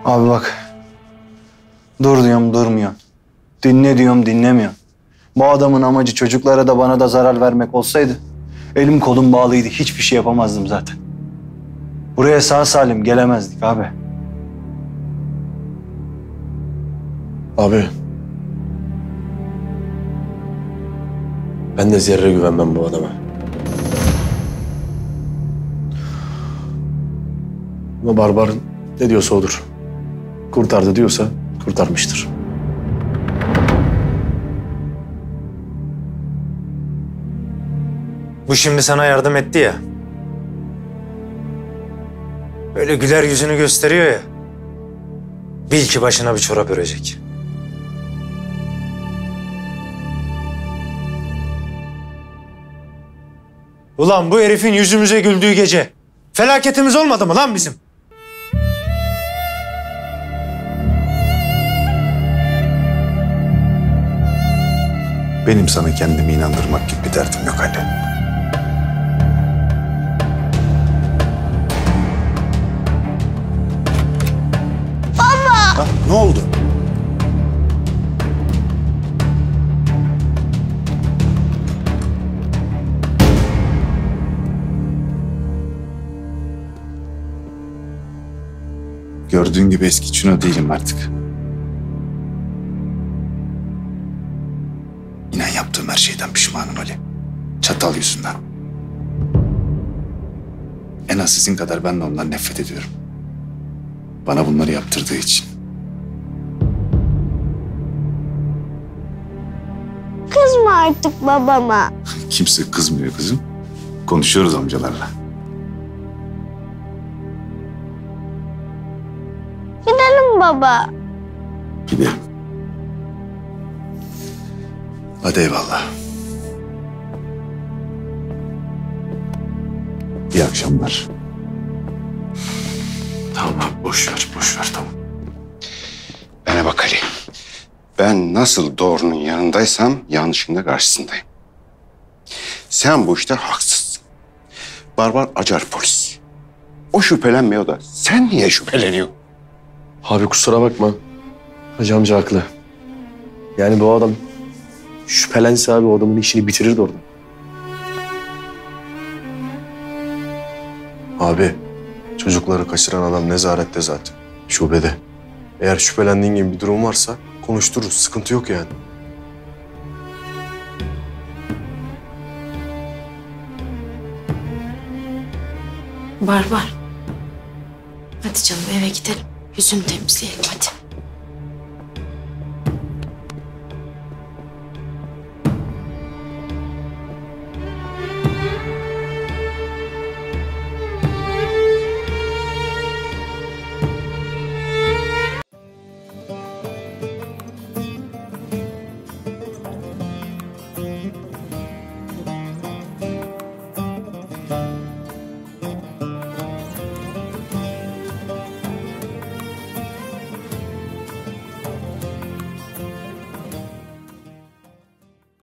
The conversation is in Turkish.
Abi bak. Dur diyorum durmuyor. Dinle diyorum dinlemiyor. Bu adamın amacı çocuklara da bana da zarar vermek olsaydı elim kolum bağlıydı. Hiçbir şey yapamazdım zaten. Buraya sağ salim gelemezdik abi. Abi. Ben de zerre güvenmem bu adama. Ama Barbar ne diyorsa odur. Kurtardı diyorsa kurtarmıştır. Bu şimdi sana yardım etti ya. Böyle güler yüzünü gösteriyor ya. Bil ki başına bir çorap örecek. Ulan bu herifin yüzümüze güldüğü gece felaketimiz olmadı mı lan bizim? Benim sana kendimi inandırmak gibi bir derdim yok Ali. Baba! Ha, ne oldu? Gördüğün gibi eski Çino değilim artık. İnan yaptığım her şeyden pişmanım Ali. Çatal yüzünden. En az sizin kadar ben de ondan nefret ediyorum. Bana bunları yaptırdığı için. Kızma artık babama. Kimse kızmıyor kızım. Konuşuyoruz amcalarla. Gidelim baba. Gidelim. Hadi eyvallah. İyi akşamlar. Tamam abi boş ver tamam. Bana bak Ali. Ben nasıl doğrunun yanındaysam yanlışın da karşısındayım. Sen bu işte haksızsın. Barbar acar polis. O şüphelenmiyor da sen niye şüpheleniyorsun? Abi kusura bakma. Hacı amca haklı. Yani bu adam şüphelense abi o adamın işini bitirirdi orada. Abi, çocukları kaçıran adam nezarette zaten. Şubede. Eğer şüphelendiğin gibi bir durum varsa konuştururuz. Sıkıntı yok yani. Barbar. Hadi canım eve gidelim. Yüzünü temizleyelim hadi.